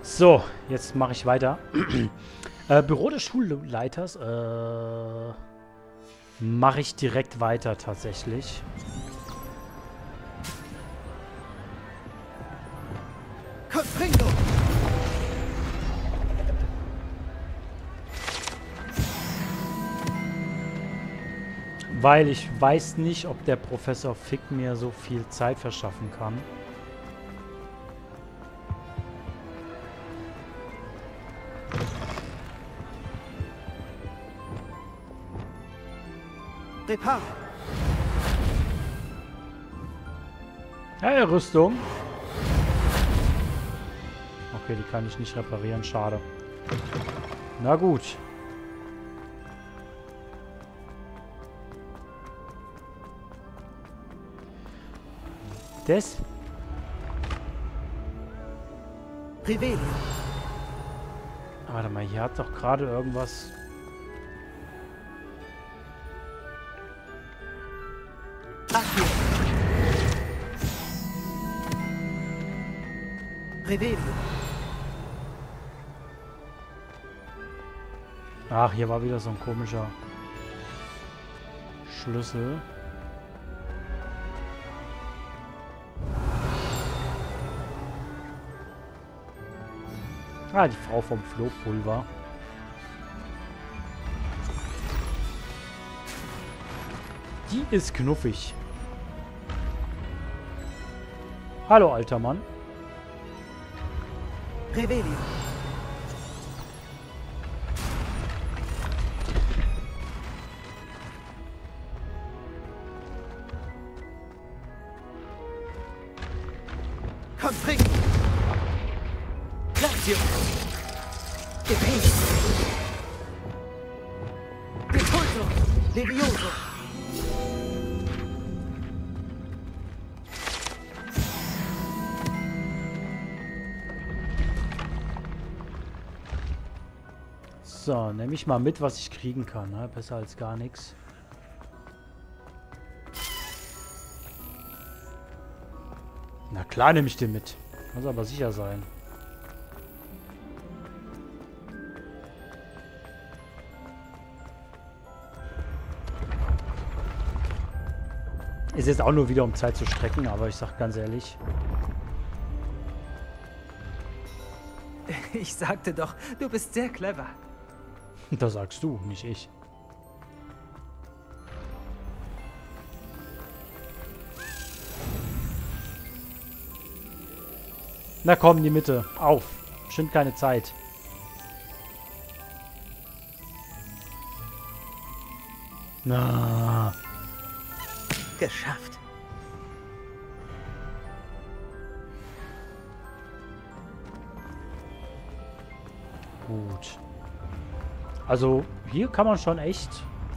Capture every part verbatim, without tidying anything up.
So, jetzt mache ich weiter. äh, Büro des Schulleiters. Äh, mache ich direkt weiter tatsächlich. Confringo! Weil ich weiß nicht, ob der Professor Fick mir so viel Zeit verschaffen kann. Repar! Hey, Rüstung. Okay, die kann ich nicht reparieren. Schade. Na gut. Das? Revelio! Warte mal, hier hat doch gerade irgendwas... Accio! Revelio! Ach, hier war wieder so ein komischer Schlüssel. Ah, die Frau vom Flohpulver. Die ist knuffig. Hallo, alter Mann. Revelio! Confringo! Lazio! Depende! Repulso! Levioso! So, nehme ich mal mit, was ich kriegen kann. Ne? Besser als gar nichts. Na klar nehme ich den mit. Muss aber sicher sein. Ist jetzt auch nur wieder, um Zeit zu strecken, aber ich sag ganz ehrlich. Ich sagte doch, du bist sehr clever. Das sagst du, nicht ich. Na komm, in die Mitte. Auf. Bestimmt keine Zeit. Na. Geschafft. Gut. Also, hier kann man schon echt...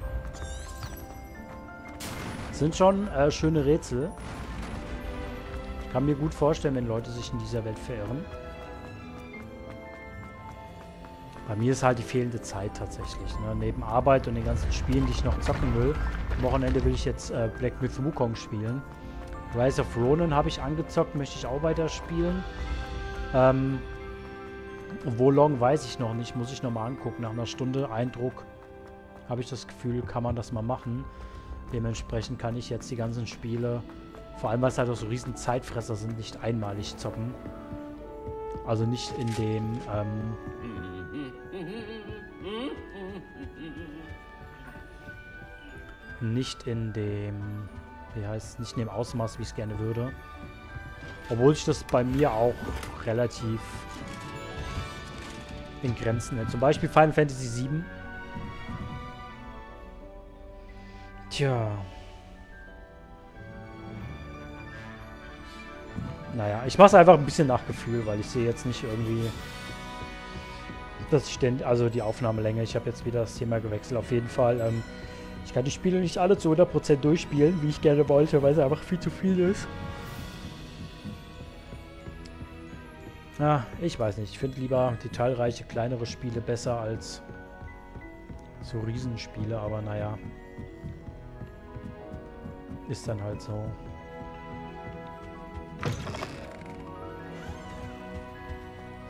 Sind schon äh, schöne Rätsel. Ich kann mir gut vorstellen, wenn Leute sich in dieser Welt verirren. Bei mir ist halt die fehlende Zeit tatsächlich. Ne? Neben Arbeit und den ganzen Spielen, die ich noch zocken will. Am Wochenende will ich jetzt äh, Black Myth Wukong spielen. Rise of Ronin habe ich angezockt, möchte ich auch weiterspielen. Ähm... Wo long weiß ich noch nicht, muss ich noch mal angucken. Nach einer Stunde Eindruck habe ich das Gefühl, kann man das mal machen. Dementsprechend kann ich jetzt die ganzen Spiele, vor allem weil es halt auch so riesen Zeitfresser sind, nicht einmalig zocken. Also nicht in dem, ähm nicht in dem, wie heißt es, nicht in dem Ausmaß, wie ich es gerne würde. Obwohl ich das bei mir auch relativ in Grenzen hält. Zum Beispiel Final Fantasy sieben. Tja. Naja, ich mache es einfach ein bisschen nach Gefühl, weil ich sehe jetzt nicht irgendwie, dass ich ständig, also die Aufnahmelänge, ich habe jetzt wieder das Thema gewechselt. Auf jeden Fall, ähm, ich kann die Spiele nicht alle zu hundert Prozent durchspielen, wie ich gerne wollte, weil es einfach viel zu viel ist. Ja, ich weiß nicht. Ich finde lieber detailreiche, kleinere Spiele besser als so Riesenspiele, aber naja. Ist dann halt so.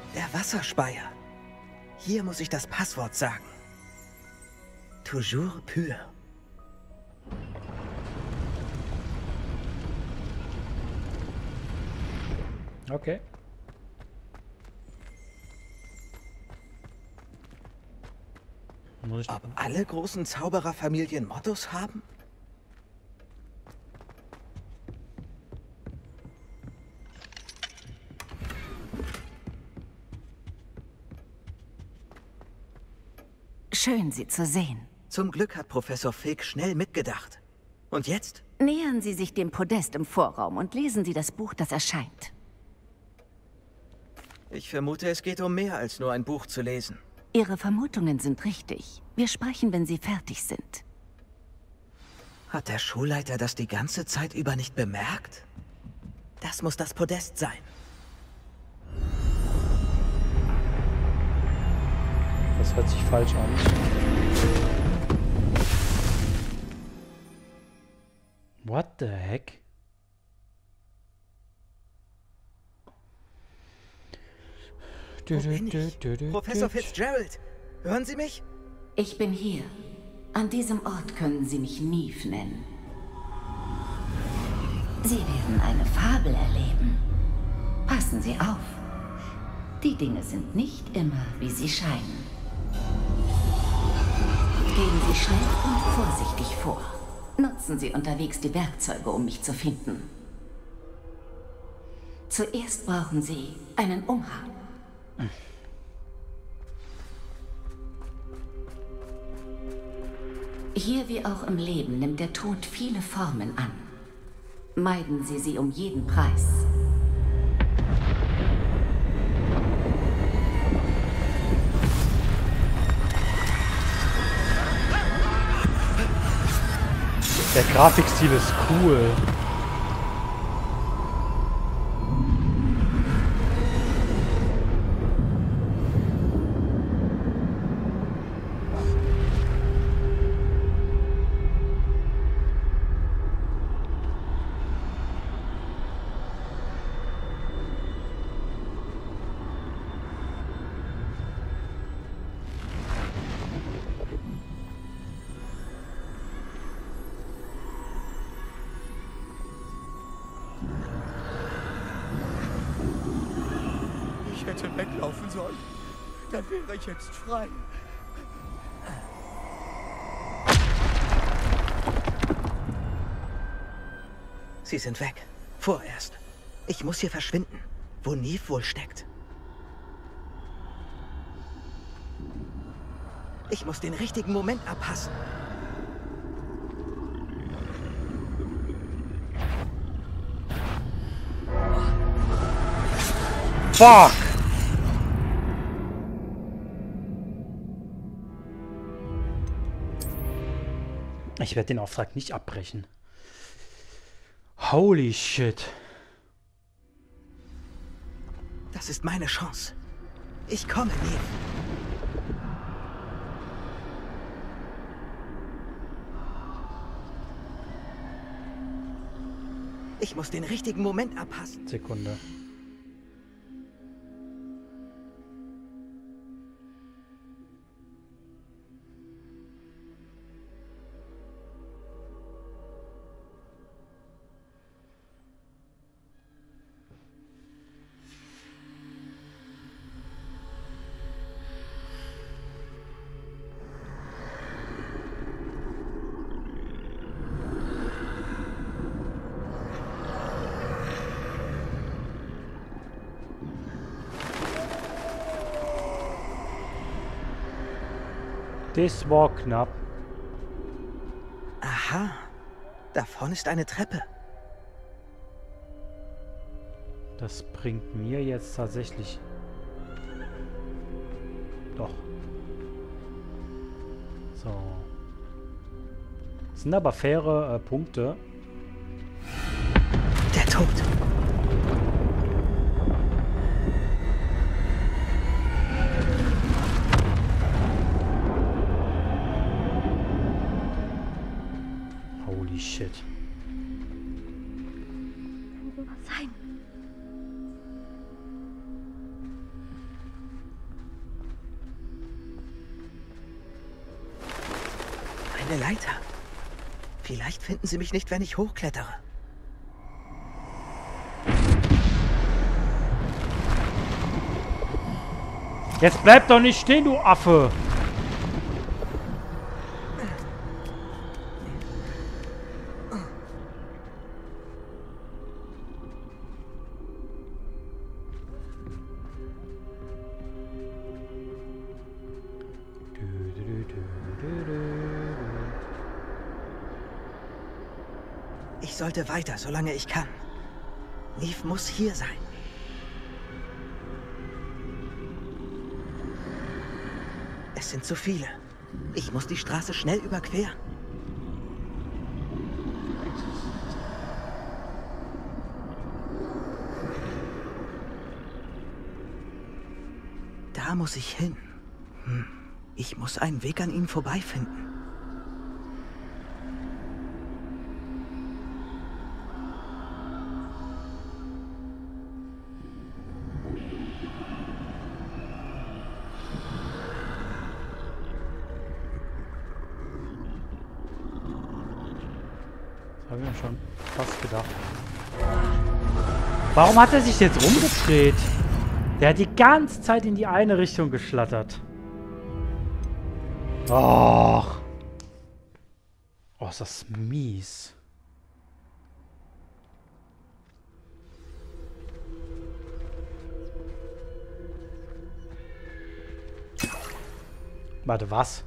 Der Wasserspeier. Hier muss ich das Passwort sagen. Toujours pur. Okay. Muss ich Ob alle großen Zaubererfamilien Mottos haben? Schön, Sie zu sehen. Zum Glück hat Professor Fig schnell mitgedacht. Und jetzt? Nähern Sie sich dem Podest im Vorraum und lesen Sie das Buch, das erscheint. Ich vermute, es geht um mehr als nur ein Buch zu lesen. Ihre Vermutungen sind richtig. Wir sprechen, wenn Sie fertig sind. Hat der Schulleiter das die ganze Zeit über nicht bemerkt? Das muss das Podest sein. Das hört sich falsch an. What the heck? Wo bin ich? Professor Fitzgerald, hören Sie mich? Ich bin hier. An diesem Ort können Sie mich Neve nennen. Sie werden eine Fabel erleben. Passen Sie auf. Die Dinge sind nicht immer, wie sie scheinen. Gehen Sie schnell und vorsichtig vor. Nutzen Sie unterwegs die Werkzeuge, um mich zu finden. Zuerst brauchen Sie einen Umhang. Hier wie auch im Leben nimmt der Tod viele Formen an. Meiden Sie sie um jeden Preis. Der Grafikstil ist cool. Ich hätte weglaufen sollen. Dann wäre ich jetzt frei. Sie sind weg. Vorerst. Ich muss hier verschwinden. Wo Neve wohl steckt. Ich muss den richtigen Moment abpassen. Fuck! Ich werde den Auftrag nicht abbrechen. Holy shit. Das ist meine Chance. Ich komme, Neve. Ich muss den richtigen Moment abpassen. Sekunde. Das war knapp. Aha. Da vorne ist eine Treppe. Das bringt mir jetzt tatsächlich... Doch. So. Das sind aber faire äh, Punkte. Der Tod. Holy shit. Sein. Eine Leiter. Vielleicht finden sie mich nicht, wenn ich hochklettere. Jetzt bleib doch nicht stehen, du Affe! Ich sollte weiter, solange ich kann. Neve muss hier sein. Es sind zu viele. Ich muss die Straße schnell überqueren. Da muss ich hin. Hm. Ich muss einen Weg an ihnen vorbeifinden. Habe ich mir schon fast gedacht. Warum hat er sich jetzt rumgedreht? Der hat die ganze Zeit in die eine Richtung geschlattert. Och. Oh, ist das mies. Warte, was?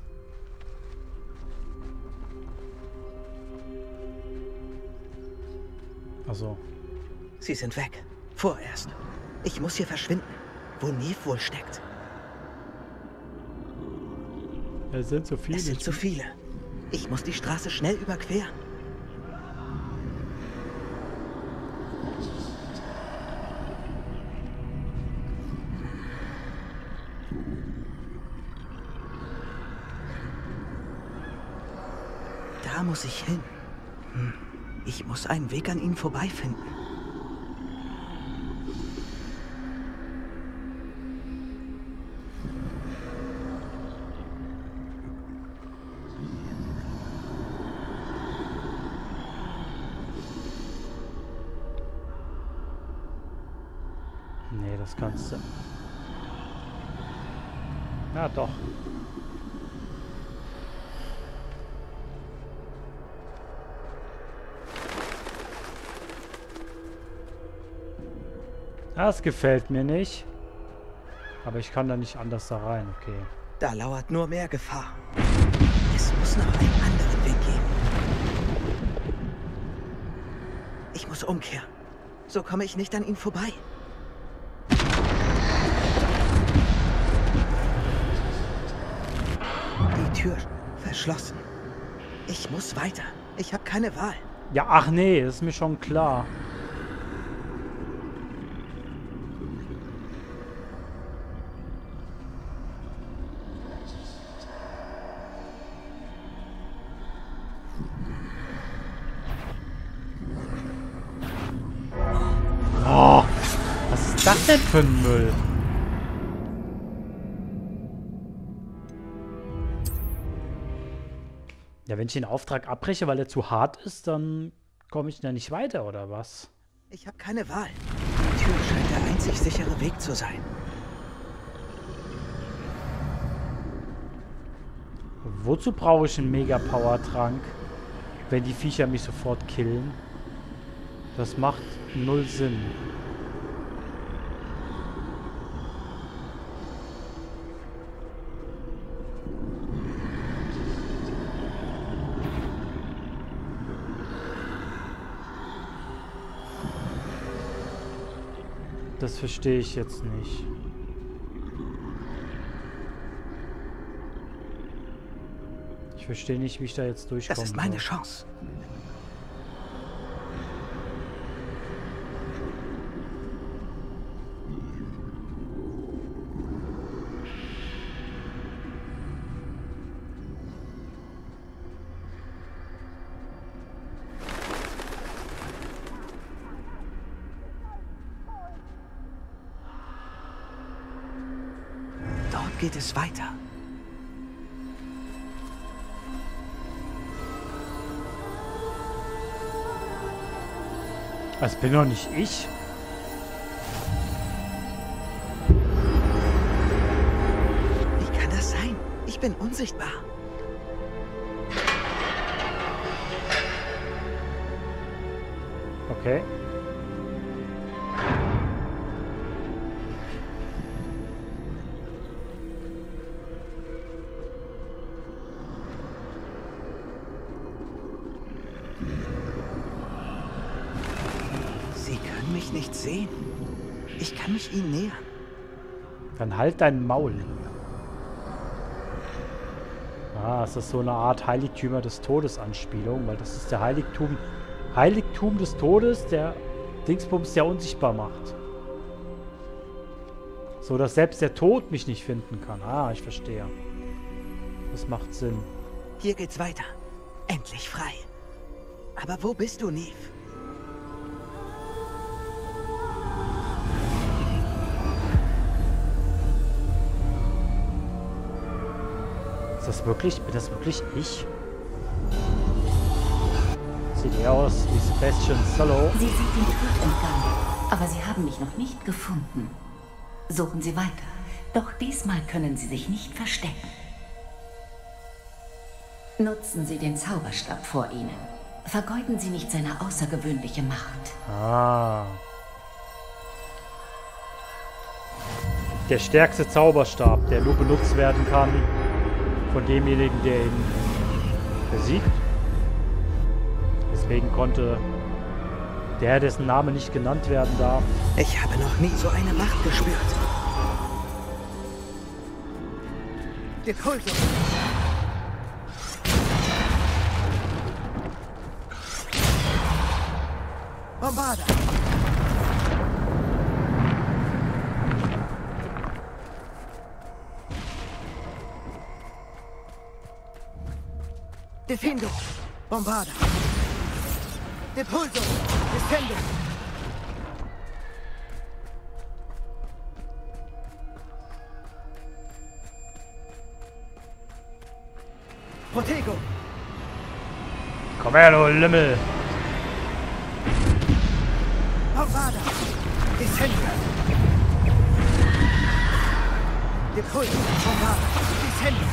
Also. Sie sind weg. Vorerst. Ich muss hier verschwinden. Wo Neve wohl steckt. Es sind zu viele. Es sind zu viele. Ich muss die Straße schnell überqueren. Da muss ich hin. Hm. Ich muss einen Weg an ihnen vorbeifinden. Nee, das kannst du. Ja, doch. Das gefällt mir nicht. Aber ich kann da nicht anders da rein, okay. Da lauert nur mehr Gefahr. Es muss noch einen anderen Weg geben. Ich muss umkehren. So komme ich nicht an ihn vorbei. Die Tür verschlossen. Ich muss weiter. Ich habe keine Wahl. Ja, ach nee, das ist mir schon klar. Oh, was ist das denn für ein Müll? Ja, wenn ich den Auftrag abbreche, weil er zu hart ist, dann komme ich da nicht weiter, oder was? Ich habe keine Wahl. Die Tür scheint der einzig sichere Weg zu sein. Wozu brauche ich einen Mega-Power-Trank, wenn die Viecher mich sofort killen? Das macht null Sinn. Das verstehe ich jetzt nicht. Ich verstehe nicht, wie ich da jetzt durchkomme. Das ist meine Chance. Dort geht es weiter. Das bin doch nicht ich. Wie kann das sein? Ich bin unsichtbar. Okay. Sie können mich nicht sehen. Ich kann mich ihnen nähern. Dann halt dein Maul. Ah, ist das so eine Art Heiligtümer des Todes Anspielung, weil das ist der Heiligtum, Heiligtum des Todes, der Dingsbums ja unsichtbar macht. So, dass selbst der Tod mich nicht finden kann. Ah, ich verstehe. Das macht Sinn. Hier geht's weiter. Endlich frei. Aber wo bist du, Neve? Ist das wirklich, bin das wirklich ich? Sieht eher aus wie Sebastian Solo. Sie sind dem Tod entgangen, aber Sie haben mich noch nicht gefunden. Suchen Sie weiter. Doch diesmal können Sie sich nicht verstecken. Nutzen Sie den Zauberstab vor Ihnen. Vergeuden Sie nicht seine außergewöhnliche Macht. Ah. Der stärkste Zauberstab, der nur benutzt werden kann von demjenigen, der ihn besiegt. Deswegen konnte der, dessen Name nicht genannt werden darf. Ich habe noch nie so eine Macht gespürt. Depulso. Bombarda. Defendo. Bombarda. Depulso. Defendo. Protego. Komm her, du Lümmel. Bombarda. Defendo. Depulso. Bombarda. Defendo.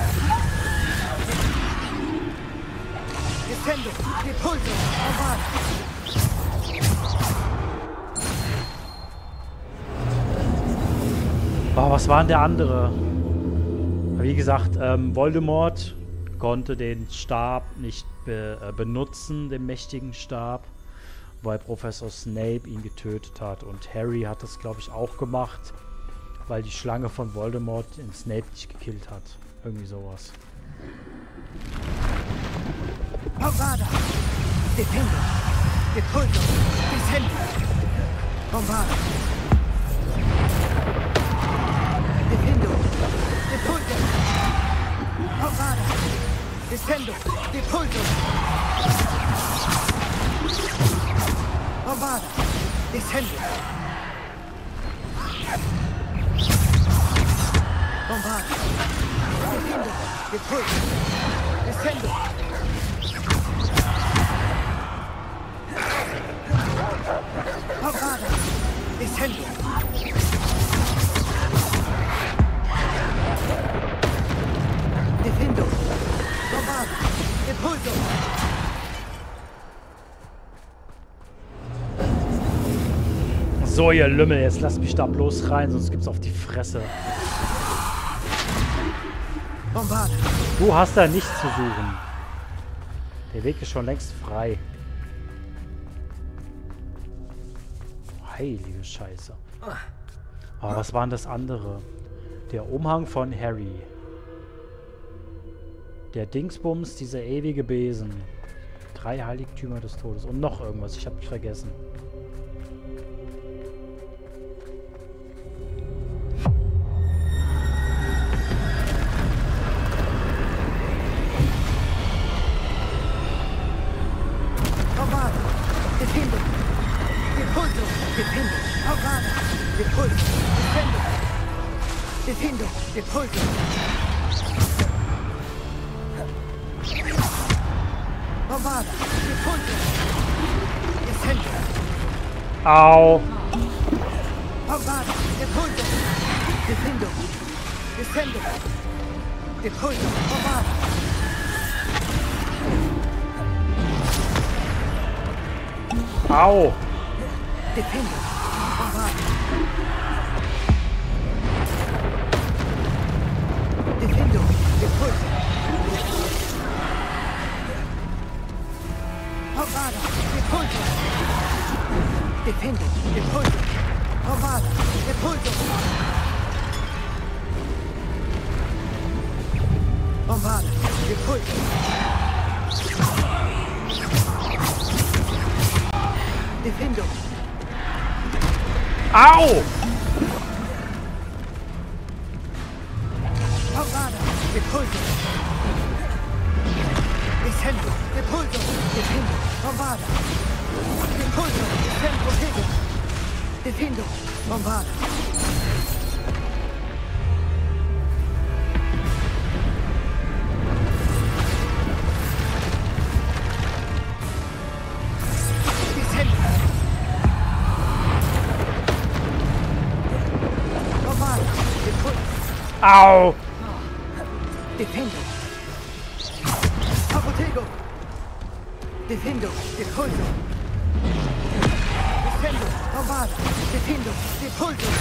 Defendo. Depulso. Bombarda. Oh, was war denn der andere? Wie gesagt, ähm, Voldemort konnte den Stab nicht be äh, benutzen, den mächtigen Stab, weil Professor Snape ihn getötet hat. Und Harry hat das, glaube ich, auch gemacht, weil die Schlange von Voldemort den Snape nicht gekillt hat. Irgendwie sowas. Bombarda. Defendo. Depulso. Defendo. Bombarda. Defendo. Depulso. Bombarda. Defendo. Depulso. Bombarda. Defendo. Bombarda. Defendo. Depulso. Defendo. Bombarda. Defendo. Defendo. Bombarda. Depulso. So, ihr Lümmel, jetzt lasst mich da bloß rein, sonst gibt's auf die Fresse. Bombarda. Du hast da nichts zu suchen. Der Weg ist schon längst frei. Heilige Scheiße. Aber was war denn das andere? Der Umhang von Harry. Der Dingsbums, dieser ewige Besen. Drei Heiligtümer des Todes. Und noch irgendwas, ich habe mich vergessen. Bombarda. Defendo. Depulso. Defendo. Bombarda. Depulso. Defendo. Defendo. Depulso. Bombarda. Depulso. Defendo. Au. Bombada. Depulso. Defindo. Descendo. Depulso. Bombada. Au. Defindo. Bombada. Defindo. Depulso. Bombada. Depulso. Defindo. Depulso. Bombada. Depulso. Bombada. Depulso. Defindo. Au. Bombada. Depulso. Descendo. Depulso. Defindo. Bombada. Depulso. Descendo. Hegel. Defindo. Bombada. Descendo. Bombada. Depulso. Au. Defindo. Apotego. Defindo. Depulso. Descendo. Bombada. Defindo. Depulso.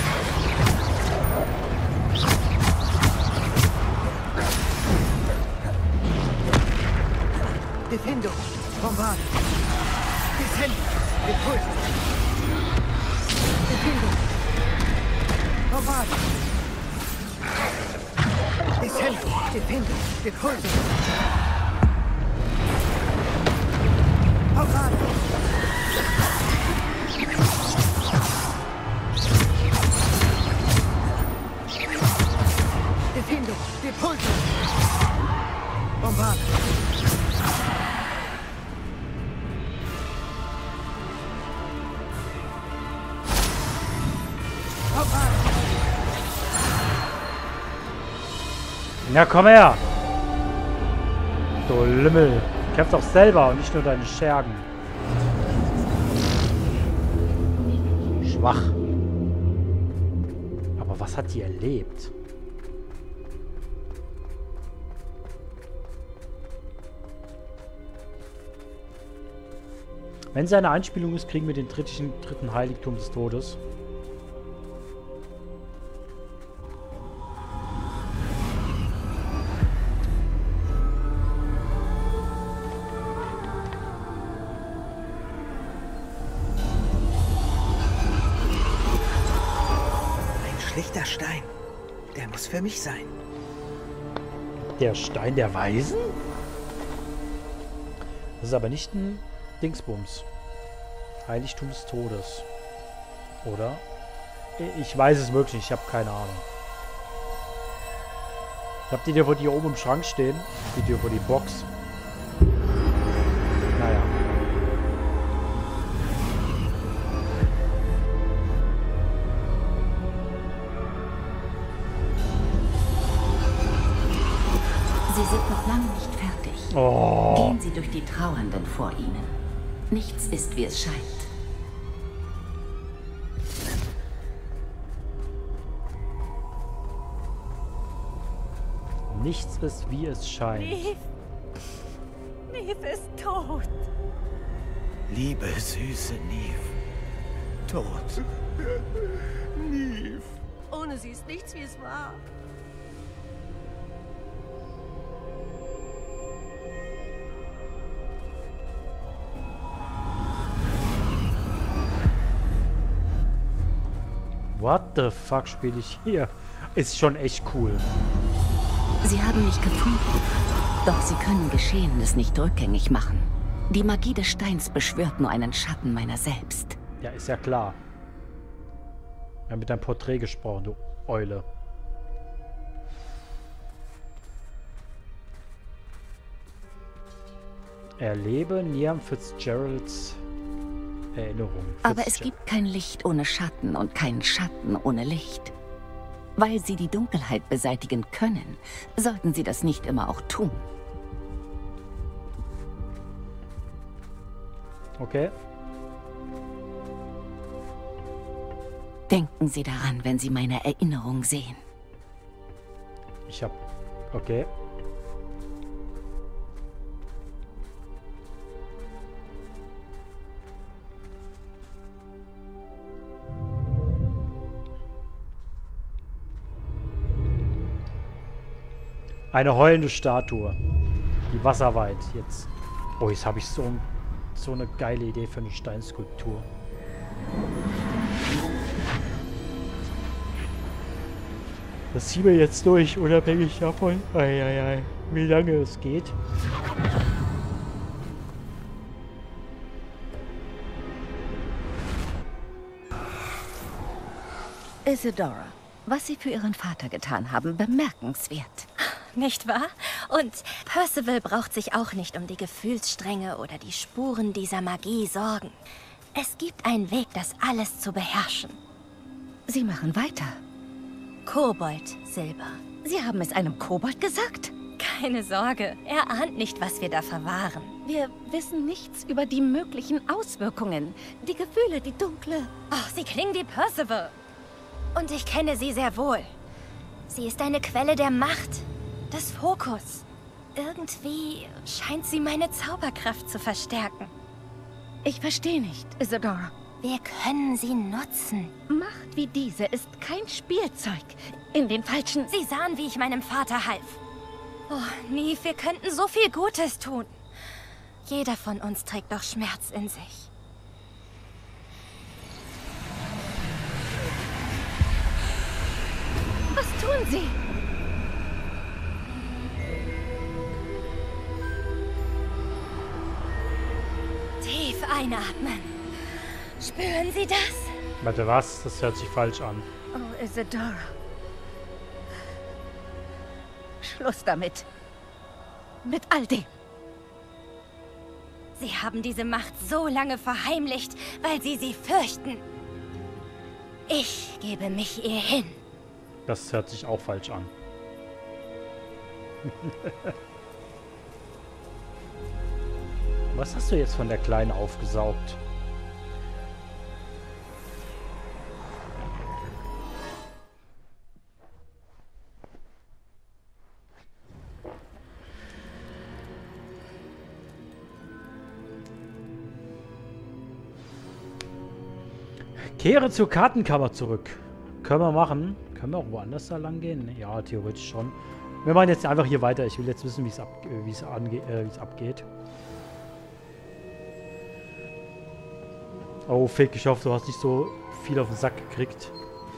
Defindo. Bombada. Descendo. Depulso. Defindo. Bombada. Descendo. Defindo. Depulso. Bombada. Defindo. Depulso. Bombada. Bombada. Na komm her. Du Lümmel. Kämpf doch selber und nicht nur deine Schergen. Schwach. Aber was hat die erlebt? Wenn es eine Einspielung ist, kriegen wir den dritten, dritten Heiligtum des Todes. Ein schlichter Stein. Der muss für mich sein. Der Stein der Weisen? Das ist aber nicht ein Dingsbums. Heiligtum des Todes. Oder? Ich weiß es wirklich nicht. Ich habe keine Ahnung. Habt ihr die, wo die hier oben im Schrank stehen? Die hier vor die Box. Naja. Sie sind noch lange nicht fertig. Oh. Gehen Sie durch die Trauernden vor Ihnen. Nichts ist, wie es scheint. Nichts ist, wie es scheint. Neve. Neve ist tot. Liebe, süße Neve. Tot. Neve. Ohne sie ist nichts, wie es war. What the fuck spiele ich hier? Ist schon echt cool. Sie haben mich gefunden. Doch Sie können Geschehenes nicht rückgängig machen. Die Magie des Steins beschwört nur einen Schatten meiner selbst. Ja, ist ja klar. Wir haben mit deinem Porträt gesprochen, du Eule. Erlebe Niam Fitzgeralds Erinnerung. Aber es gibt kein Licht ohne Schatten und keinen Schatten ohne Licht. Weil Sie die Dunkelheit beseitigen können, sollten Sie das nicht immer auch tun. Okay. Denken Sie daran, wenn Sie meine Erinnerung sehen. Ich hab... Okay. Eine heulende Statue. Die wasserweit jetzt. Oh, jetzt habe ich so, ein, so eine geile Idee für eine Steinskulptur. Das ziehen wir jetzt durch, unabhängig davon, ei, ei, ei, wie lange es geht. Isidora, was Sie für Ihren Vater getan haben, bemerkenswert. Nicht wahr? Und Percival braucht sich auch nicht um die Gefühlsstränge oder die Spuren dieser Magie sorgen. Es gibt einen Weg, das alles zu beherrschen. Sie machen weiter. Kobold, Silber. Sie haben es einem Kobold gesagt? Keine Sorge, er ahnt nicht, was wir da verwahren. Wir wissen nichts über die möglichen Auswirkungen. Die Gefühle, die dunkle... Oh, sie klingen wie Percival. Und ich kenne sie sehr wohl. Sie ist eine Quelle der Macht, des Fokus. Irgendwie scheint sie meine Zauberkraft zu verstärken. Ich verstehe nicht, Isidora. Wir können sie nutzen. Macht wie diese ist kein Spielzeug. In den falschen... Sie sahen, wie ich meinem Vater half. Oh, Neve, wir könnten so viel Gutes tun. Jeder von uns trägt doch Schmerz in sich. Was tun Sie? Tief einatmen. Spüren Sie das? Warte, was? Das hört sich falsch an. Oh, Isidora. Schluss damit. Mit all dem. Sie haben diese Macht so lange verheimlicht, weil Sie sie fürchten. Ich gebe mich ihr hin. Das hört sich auch falsch an. Was hast du jetzt von der Kleinen aufgesaugt? Kehre zur Kartenkammer zurück. Können wir machen. Können wir auch woanders da lang gehen? Ja, theoretisch schon. Wir machen jetzt einfach hier weiter. Ich will jetzt wissen, wie es ab, wie es ange, äh, wie es abgeht. Oh, Fick, ich hoffe, du hast nicht so viel auf den Sack gekriegt.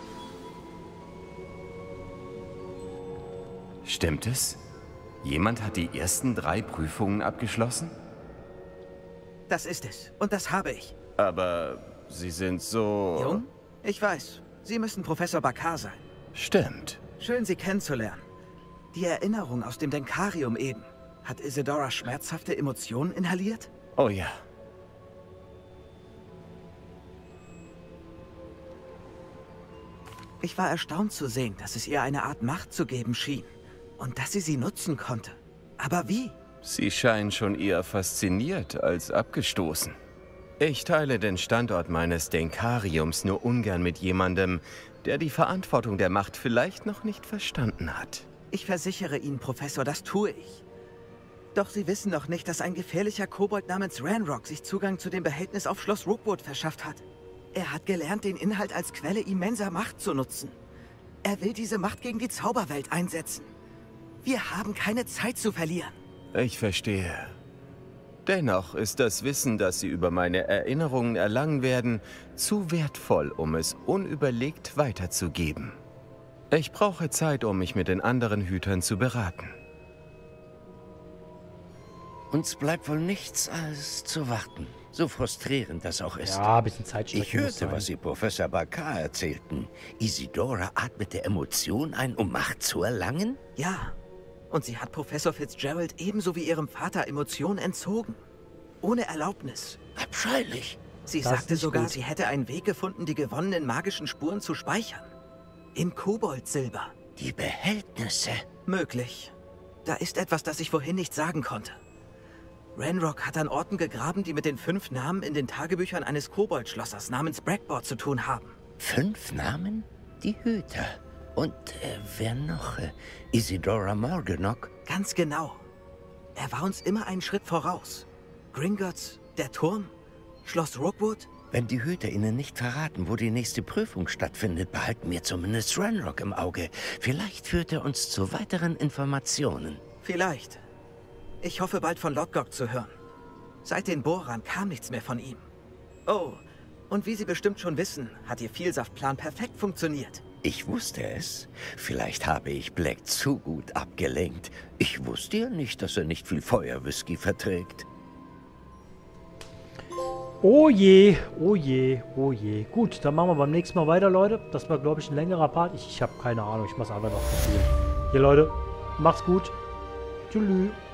Stimmt es? Jemand hat die ersten drei Prüfungen abgeschlossen? Das ist es. Und das habe ich. Aber Sie sind so... Jung? Ich weiß. Sie müssen Professor Bakar sein. Stimmt. Schön, Sie kennenzulernen. Die Erinnerung aus dem Denkarium eben. Hat Isidora schmerzhafte Emotionen inhaliert? Oh ja. Ich war erstaunt zu sehen, dass es ihr eine Art Macht zu geben schien. Und dass sie sie nutzen konnte. Aber wie? Sie scheinen schon eher fasziniert als abgestoßen. Ich teile den Standort meines Denkariums nur ungern mit jemandem, der die Verantwortung der Macht vielleicht noch nicht verstanden hat. Ich versichere Ihnen, Professor, das tue ich. Doch Sie wissen doch nicht, dass ein gefährlicher Kobold namens Ranrock sich Zugang zu dem Behältnis auf Schloss Rookwood verschafft hat. Er hat gelernt, den Inhalt als Quelle immenser Macht zu nutzen. Er will diese Macht gegen die Zauberwelt einsetzen. Wir haben keine Zeit zu verlieren. Ich verstehe. Dennoch ist das Wissen, das Sie über meine Erinnerungen erlangen werden, zu wertvoll, um es unüberlegt weiterzugeben. Ich brauche Zeit, um mich mit den anderen Hütern zu beraten. Uns bleibt wohl nichts als zu warten. So frustrierend das auch ist. Ja, ein bisschen Zeitstrecke Ich muss hörte, sein. was Sie Professor Bakar erzählten. Isidora atmete Emotion ein, um Macht zu erlangen? Ja. Und sie hat Professor Fitzgerald ebenso wie ihrem Vater Emotionen entzogen. Ohne Erlaubnis. Abscheulich. Sie Das ist sagte nicht sogar, gut. sie hätte einen Weg gefunden, die gewonnenen magischen Spuren zu speichern. In Koboldsilber. Die Behältnisse. Möglich. Da ist etwas, das ich vorhin nicht sagen konnte. Ranrock hat an Orten gegraben, die mit den fünf Namen in den Tagebüchern eines Koboldschlossers namens Brackboard zu tun haben. Fünf Namen? Die Hüter. Und äh, wer noch? Äh, Isidora Morganok? Ganz genau. Er war uns immer einen Schritt voraus. Gringotts, der Turm, Schloss Rookwood. Wenn die Hüter Ihnen nicht verraten, wo die nächste Prüfung stattfindet, behalten wir zumindest Ranrock im Auge. Vielleicht führt er uns zu weiteren Informationen. Vielleicht. Ich hoffe, bald von Lodgok zu hören. Seit den Bohrern kam nichts mehr von ihm. Oh, und wie Sie bestimmt schon wissen, hat Ihr Vielsaftplan perfekt funktioniert. Ich wusste es. Vielleicht habe ich Black zu gut abgelenkt. Ich wusste ja nicht, dass er nicht viel Feuerwhisky verträgt. Oh je, oh je, oh je. Gut, dann machen wir beim nächsten Mal weiter, Leute. Das war, glaube ich, ein längerer Part. Ich, ich habe keine Ahnung, ich mache es einfach noch zu viel. Hier, Leute, macht's gut. Tschüss.